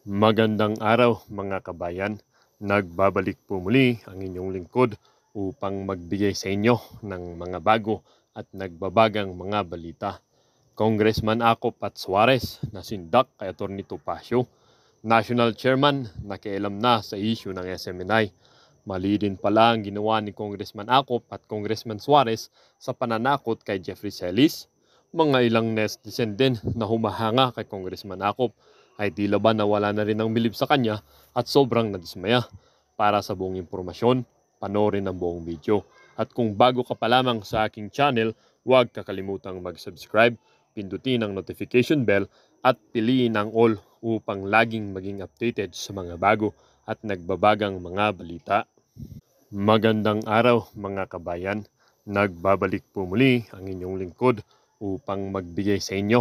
Magandang araw mga kabayan. Nagbabalik po muli ang inyong lingkod upang magbigay sa inyo ng mga bago at nagbabagang mga balita. Congressman Ako Pat Suarez na sindak kay Atty. Topacio, National Chairman nakialam na sa issue ng SMNI. Mali din pala ang ginawa ni Congressman Acop at Congressman Suarez sa pananakot kay Jeffrey Celis. Mga ilang netizen din na humahanga kay Congressman Acop ay tila ba nawala na rin ang bilib sa kanya at sobrang nadismaya. Para sa buong impormasyon, panoorin ang buong video. At kung bago ka pa lamang sa aking channel, huwag kakalimutang mag-subscribe, pindutin ang notification bell at piliin ang all upang laging maging updated sa mga bago at nagbabagang mga balita. Magandang araw mga kabayan. Nagbabalik po muli ang inyong lingkod upang magbigay sa inyo.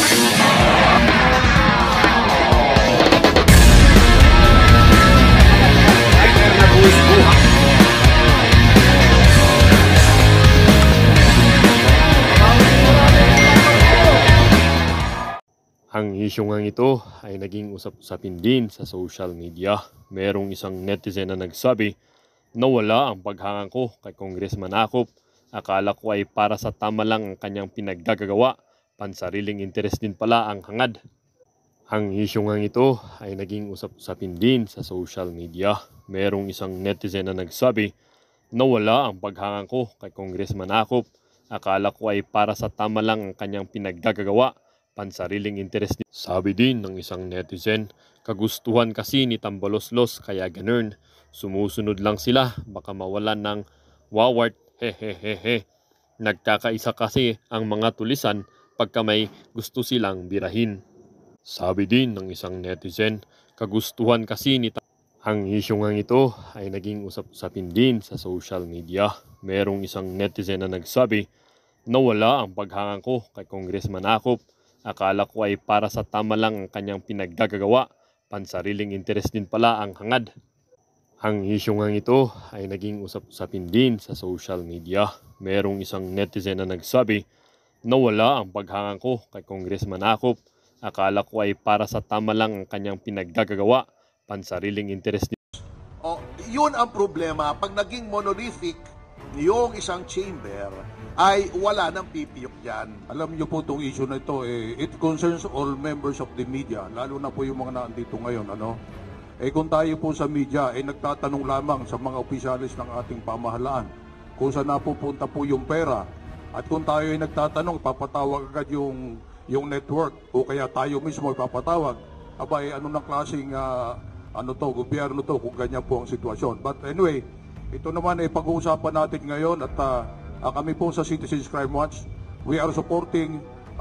Ang isyong ngang ito ay naging usap-usapin din sa social media. Merong isang netizen na nagsabi na wala ang paghangang ko kay Congressman Acop. Akala ko ay para sa tama lang ang kanyang pinaggagawa. Pansariling interes din pala ang hangad. Ang isyong ngang ito ay naging usap-usapin din sa social media. Merong isang netizen na nagsabi na wala ang paghangang ko kay Congressman Acop. Akala ko ay para sa tama lang ang kanyang pinaggagawa. Pansariling interes din. Sabi din ng isang netizen, kagustuhan kasi ni Tambaloslos kaya ganun. Sumusunod lang sila, baka mawalan ng wawart, hehehehe. Nagkakaisa kasi ang mga tulisan pagka may gusto silang birahin. Sabi din ng isang netizen, kagustuhan kasi ni Ang isyong ngang ito ay naging usap-usapin din sa social media. Merong isang netizen na nagsabi na wala ang paghangang ko kay Congressman Acop. Akala ko ay para sa tama lang ang kanyang pinaggagawa. Pansariling interes din pala ang hangad. Ang isyong ngang ito ay naging usap-usapin din sa social media. Merong isang netizen na nagsabi na wala ang paghangang ko kay Congressman Acop. Akala ko ay para sa tama lang ang kanyang pinaggagawa. Pansariling interes din. Yun ang problema. Pag naging monolithic yung isang chamber, ay wala nang pipiyok dyan. Alam niyo po itong issue na ito, it concerns all members of the media, lalo na po yung mga nandito ngayon. Kung tayo po sa media, nagtatanong lamang sa mga opisyalis ng ating pamahalaan kung saan napupunta po yung pera. At kung tayo ay nagtatanong, papatawag agad yung network o kaya tayo mismo ay papatawag. Abay, ano ng klaseng gobyerno to kung ganyan po ang sitwasyon. But anyway, ito naman ay pag-uusapan natin ngayon at kami po sa Citizens Crime Watch, we are supporting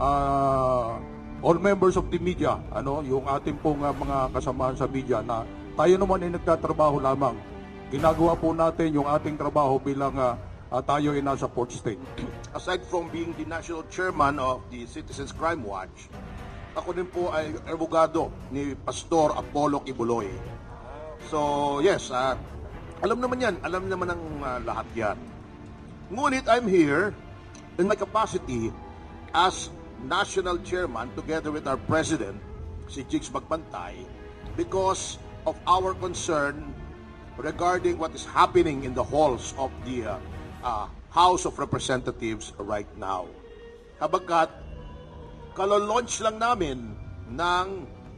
all members of the media, yung ating pong mga kasamahan sa media na tayo naman ay nagtatrabaho lamang. Ginagawa po natin yung ating trabaho bilang tayo ay nasa port state. Aside from being the national chairman of the Citizens Crime Watch, ako din po ay abogado ni Pastor Apollo Kibuloy. So yes, alam naman yan, alam naman ng lahat yan. Ngunit I'm here in my capacity as national chairman together with our president, si Jigs Magpantay, because of our concern regarding what is happening in the halls of the House of Representatives right now. Habagkat, kalalaunch lang namin ng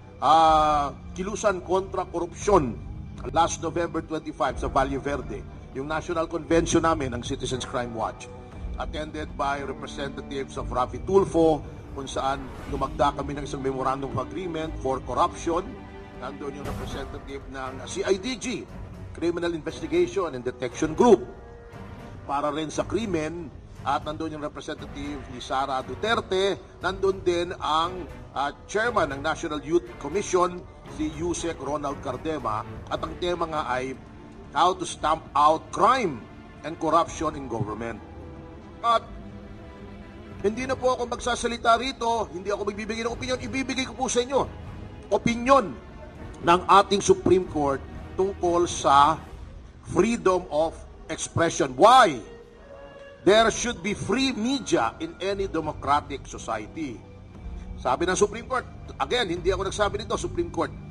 kilusan kontra korupsyon last November 25 sa Valle Verde, yung national convention namin ng Citizens Crime Watch, attended by representatives of Rafi Tulfo, kung saan lumagda kami ng isang memorandum of agreement for corruption. Nandun yung representative ng CIDG, Criminal Investigation and Detection Group, para rin sa krimen. At nandun yung representative ni Sara Duterte. Nandun din ang chairman ng National Youth Commission, si Yusek Ronald Cardema. At ang tema nga ay how to stamp out crime and corruption in government. At hindi na po ako magsasalita rito, hindi ako magbibigay ng opinion, ibibigay ko po sa inyo opinion ng ating Supreme Court tungkol sa freedom of expression. Why? There should be free media in any democratic society. Sabi ng Supreme Court, again, hindi ako nagsabi nito, Supreme Court,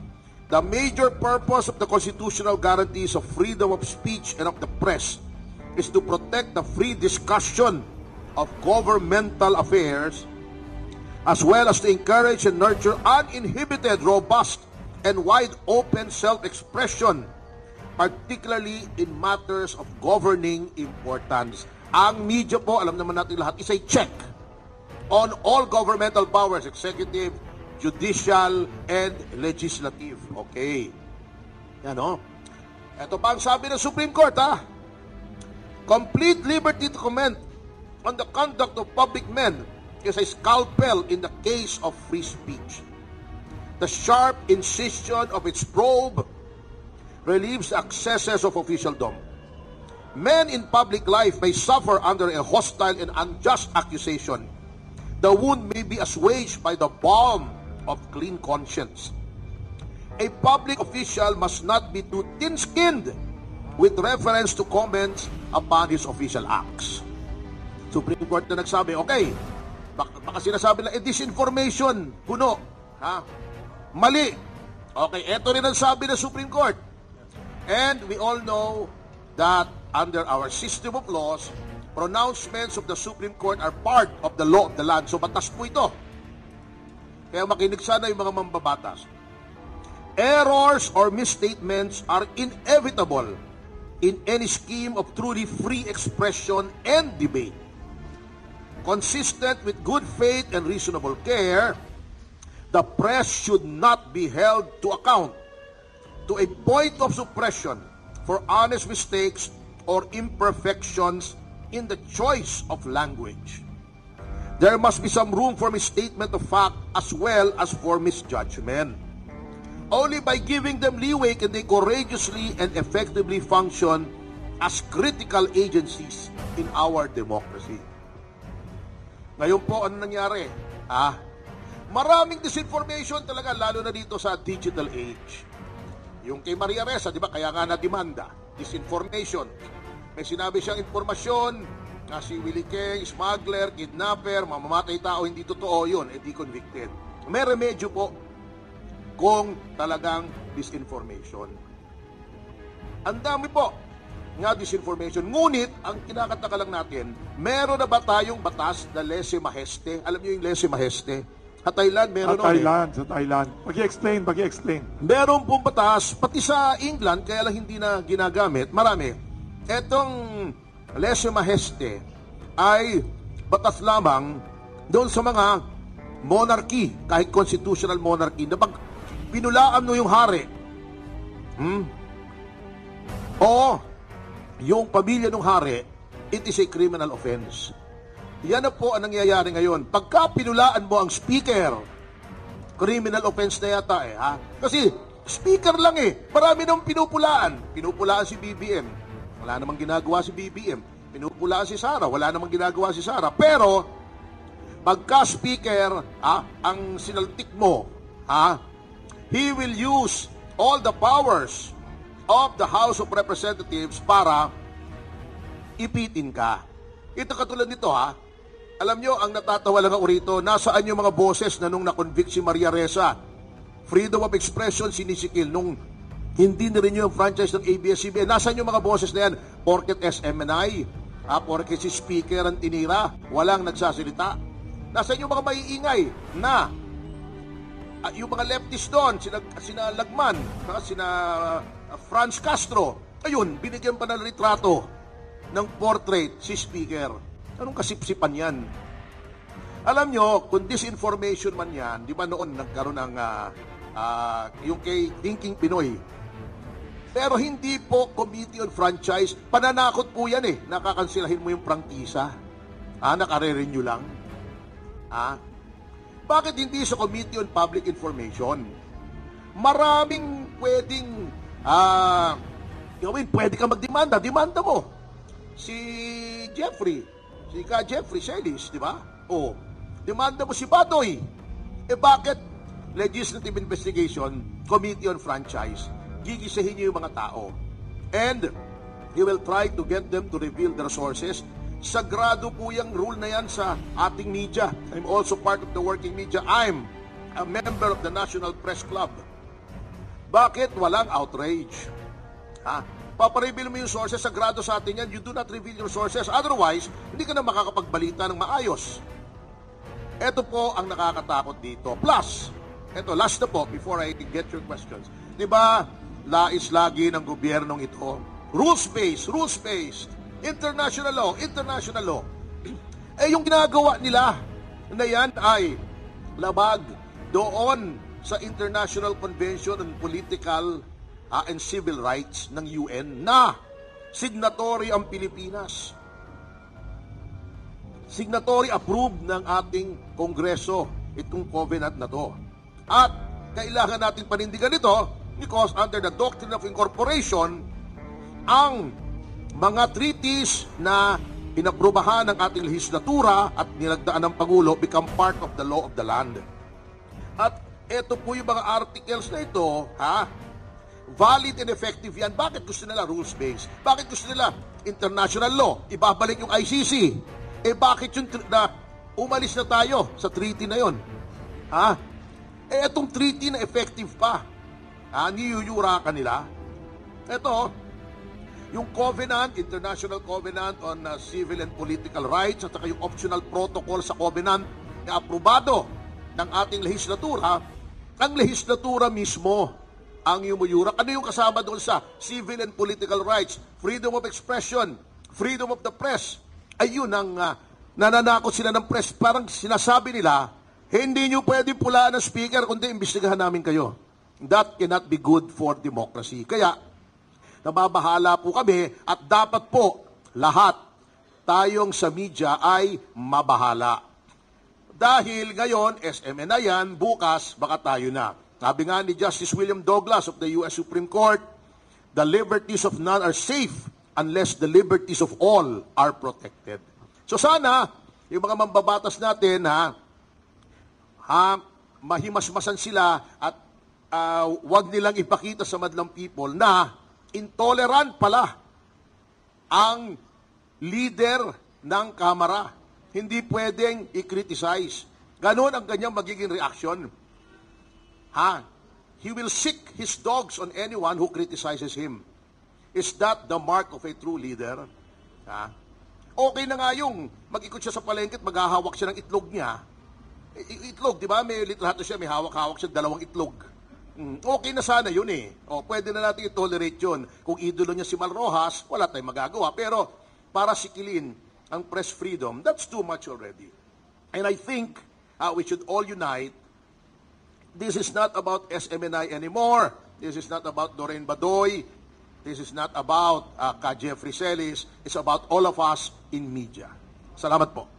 The major purpose of the constitutional guarantees of freedom of speech and of the press is to protect the free discussion of governmental affairs, as well as to encourage and nurture uninhibited, robust, and wide-open self-expression, particularly in matters of governing importance. Ang media po, alam naman natin lahat, is a check on all governmental powers, executive, judicial, and legislative. Okay. Yan o. Ito pa ang sabi ng Supreme Court, ha? Complete liberty to comment on the conduct of public men is a scalpel in the case of free speech. The sharp incision of its probe relieves the excesses of officialdom. Men in public life may suffer under a hostile and unjust accusation. The wound may be assuaged by the balm of clean conscience. A public official must not be too thin-skinned with reference to comments upon his official acts. Supreme Court na nagsabi, okay, baka sinasabi na, disinformation, puno, ha? Mali. Okay, eto rin ang sabi ng Supreme Court. And we all know that under our system of laws, pronouncements of the Supreme Court are part of the law of the land. So batas po ito. Kaya makinig sana yung mga mambabatas. Errors or misstatements are inevitable in any scheme of truly free expression and debate. Consistent with good faith and reasonable care, the press should not be held to account to a point of suppression for honest mistakes or imperfections in the choice of language. There must be some room for misstatement of fact as well as for misjudgment. Only by giving them leeway can they courageously and effectively function as critical agencies in our democracy. Ngayon po, ano nangyari? Maraming disinformation talaga, lalo na dito sa digital age. Yung kay Maria Ressa, di ba, kaya nga na-demanda, disinformation. May sinabi siyang informasyon na si Willie Keng, smuggler, kidnapper, mamamatay tao, hindi totoo yun, di convicted. May remedyo po kung talagang disinformation. Ang dami po nga disinformation. Ngunit, ang kinakataka lang natin, meron na ba tayong batas na lese maheste? Alam niyo yung lese maheste? Sa Thailand, meron Sa Thailand. Pag-i-explain. Meron pong batas, pati sa England, kaya lang hindi na ginagamit. Marami. Etong lese maheste ay batas lamang doon sa mga monarchy, kahit constitutional monarchy, na pag pinulaan mo yung hari, o yung pamilya ng hari, it is a criminal offense. Yan na po ang nangyayari ngayon. Pagka pinulaan mo ang speaker, criminal offense na yata ha? Kasi speaker lang marami nang pinupulaan. Pinupulaan si BBM. Wala namang ginagawa si BBM. Pinupulaan si Sara. Wala namang ginagawa si Sara. Pero, pagka speaker, ang sinaltik mo, he will use all the powers of the House of Representatives para ipitin ka. Ito katulad nito Alam nyo, ang natatawa lang ako rito, nasaan yung mga boses na nung na-convict si Maria Ressa? Freedom of expression sinisikil nung hindi na rin yung franchise ng ABS-CBN. Nasaan yung mga boses na yan? Porket SMNI, porket si speaker ang tinira, walang nagsasalita. Nasaan yung mga maiingay na yung mga leftist doon, sina Lagman, sina Franz Castro, ayun, binigyan pa ng litrato ng portrait si speaker. Anong kasipsipan yan? Alam nyo, kung disinformation man yan, di ba noon nagkaroon ng yung kay Thinking Pinoy. Pero hindi po Committee on Franchise, pananakot po yan nakakansilahin mo yung prangkisa. Nakare-renew lang. Bakit hindi sa Committee on Public Information? Maraming pwedeng gawin. Pwede ka magdemanda. Demanda mo. Si Jeffrey Celis, di ba? Demanda mo si Badoy. Bakit? Legislative Investigation, Committee on Franchise, gigisahin niyo yung mga tao. And he will try to get them to reveal their sources. Sagrado po yung rule na yan sa ating media. I'm also part of the working media. I'm a member of the National Press Club. Bakit walang outrage? Ha? Papareveal mo yung sources, sagrado sa atin yan. You do not reveal your sources. Otherwise, hindi ka na makakapagbalita ng maayos. Ito po ang nakakatakot dito. Plus, ito, last na po, before I get your questions. Diba, lais lagi ng gobyernong ito, rules-based, international law. Eh, yung ginagawa nila na yan ay labag doon sa International Convention on Political and Civil Rights ng UN na signatory ang Pilipinas. Signatory approved ng ating Kongreso itong covenant na to. At kailangan natin panindigan ito because under the doctrine of incorporation, ang mga treaties na inaprubahan ng ating legislatura at nilagdaan ng Pangulo become part of the law of the land. At ito po yung mga articles na ito, valid and effective yan. Bakit gusto nila rules-based? Bakit gusto nila international law? Ibabalik yung ICC. Eh bakit yung na umalis na tayo sa treaty na yon? Eh itong treaty na effective pa. Niyuyura ka nila. Ito, yung Covenant, International Covenant on Civil and Political Rights at saka yung optional protocol sa Covenant na aprobado ng ating legislatura, ang legislatura mismo ang yumuyura. Ano yung kasama doon sa civil and political rights? Freedom of expression, freedom of the press. Ayun ang nananakot sila ng press. Parang sinasabi nila, hindi nyo pwedeng pulaan ng speaker kundi imbestigahan namin kayo. That cannot be good for democracy. Kaya, nababahala po kami at dapat po lahat tayong sa media ay mabahala. Dahil ngayon, SMN na yan, bukas, baka tayo na. Sabi nga ni Justice William Douglas of the U.S. Supreme Court, the liberties of none are safe unless the liberties of all are protected. So sana, yung mga mambabatas natin, mahimasmasan sila at wag nilang ipakita sa madlang people na intolerant pala ang leader ng Kamara. Hindi pwedeng i-criticize. Ganon ang kanyang magiging reaction. He will sick his dogs on anyone who criticizes him. Is that the mark of a true leader? Okay na nga yung mag-ikot siya sa palengke at maghahawak siya ng itlog niya. Itlog, di ba? May litrato siya, may hawak-hawak siya, 2 itlog. Okay na sana yun eh. Pwede na natin i-tolerate yun. Kung idolo niya si Mal Rojas, wala tayong magagawa. Pero para sikilin ang press freedom, that's too much already. And I think we should all unite. This is not about SMNI anymore. This is not about Doreen Badoy. This is not about Ka Jeffrey Celis. It's about all of us in media. Salamat po.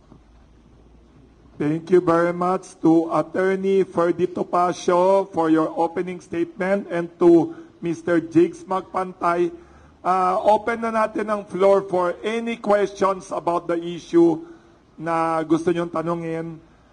Thank you very much to Attorney Ferdy Topacio for your opening statement and to Mr. Jigs Magpantay. Open na natin ang floor for any questions about the issue na gusto nyong tanungin.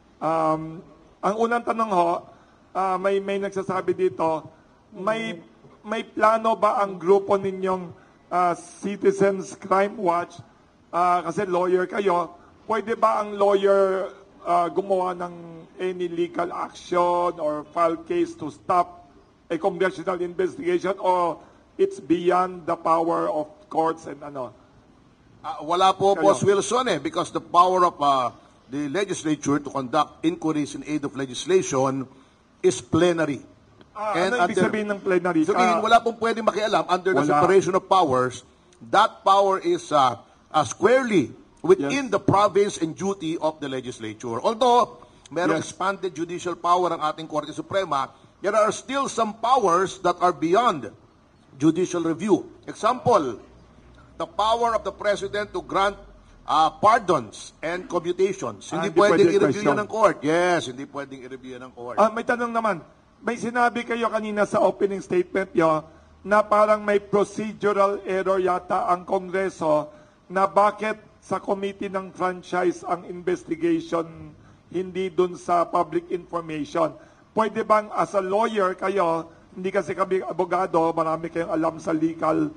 Ang unang tanong ho, may nagsasabi dito, may plano ba ang grupo ninyong Citizens Crime Watch, kasi lawyer kayo, pwede ba ang lawyer gumawa ng any legal action or file case to stop a congressional investigation or it's beyond the power of courts and ano? Wala po, Boss Wilson because the power of the legislature to conduct inquiries in aid of legislation is plenary. Ano ibig sabihin ng plenary? Sabihin, wala pong pwede makialam under the separation of powers. That power is squarely within the province and duty of the legislature. Although, merong expanded judicial power ang ating Korte Suprema, there are still some powers that are beyond judicial review. Example, the power of the President to grant pardons and commutations. Hindi pwedeng i-review yan ng court. Yes, hindi pwedeng i-review yan ng court. May tanong naman. May sinabi kayo kanina sa opening statement nyo na parang may procedural error yata ang Kongreso na bakit sa committee ng franchise ang investigation, hindi dun sa public information. Pwede bang as a lawyer kayo, hindi kasi kami abogado, marami kayong alam sa legal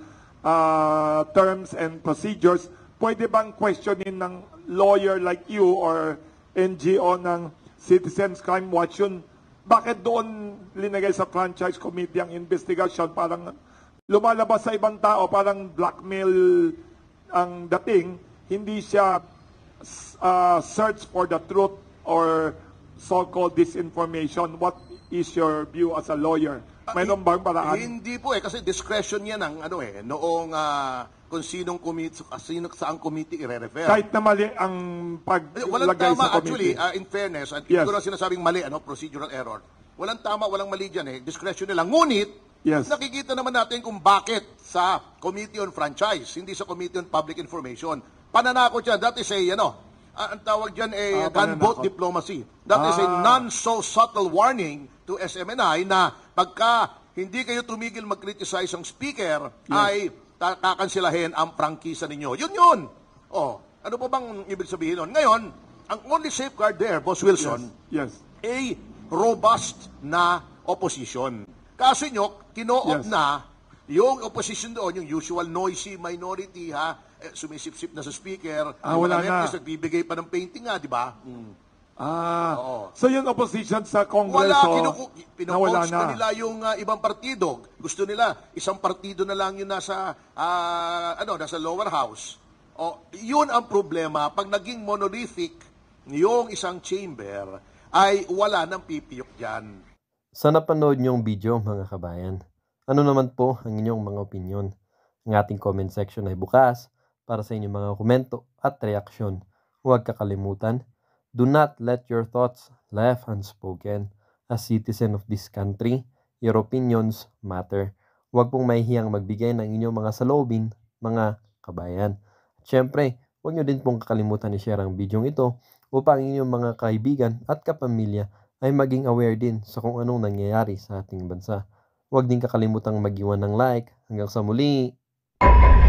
terms and procedures, pwede bang questionin ng lawyer like you or NGO ng Citizens Crime Watch yun, Bakit doon linagay sa franchise committee ang investigation? Parang lumalabas sa ibang tao, parang blackmail ang dating, hindi siya search for the truth or so-called disinformation. What is your view as a lawyer? Mayroon bang paraan? Hindi po kasi discretion yan ng noong kung sinong committee, saang committee i-refer. Kahit na mali ang Walang paglagay tama, sa committee. actually, in fairness, at Yes. ito na sinasabing mali, procedural error. Walang tama, walang mali dyan discretion nila. Ngunit, Yes. nakikita naman natin kung bakit sa Committee on Franchise, hindi sa Committee on Public Information. Pananakot yan, that is ang tawag dyan gunboat pananakot. diplomacy. That is a non-so-subtle warning to SMNI na pagka hindi kayo tumigil mag-criticize ang speaker, ay kakansilahin ang prangkisa ninyo. Yun. Ano po bang ibig sabihin nun? Ngayon, ang only safeguard there, Boss Wilson, Yes. a robust na opposition. Kaso nyo, kinoo-op Yes. na yung opposition doon, yung usual noisy minority, sumisip-sip na sa speaker. Yung wala mga na. members nagbibigay pa ng painting di ba? Oo. So yung opposition sa Wala, Kongreso, nawala pinopost na. na nila yung ibang partido. Gusto nila, isang partido na lang yun nasa lower house. Yun ang problema. Pag naging monolithic yung isang chamber, ay wala nang pipiyok dyan. Sa napanood niyong video mga kabayan, ano naman po ang inyong mga opinyon? Ang ating comment section ay bukas para sa inyong mga komento at reaksyon. Huwag kakalimutan, do not let your thoughts left unspoken. As citizen of this country, your opinions matter. Huwag pong mahihiyang magbigay ng inyong mga saloobin, mga kabayan. At syempre, huwag niyo din pong kakalimutan i-share ang video ito upang inyong mga kaibigan at kapamilya ay maging aware din sa kung anong nangyayari sa ating bansa. Huwag din kakalimutang mag-iwan ng like. Hanggang sa muli!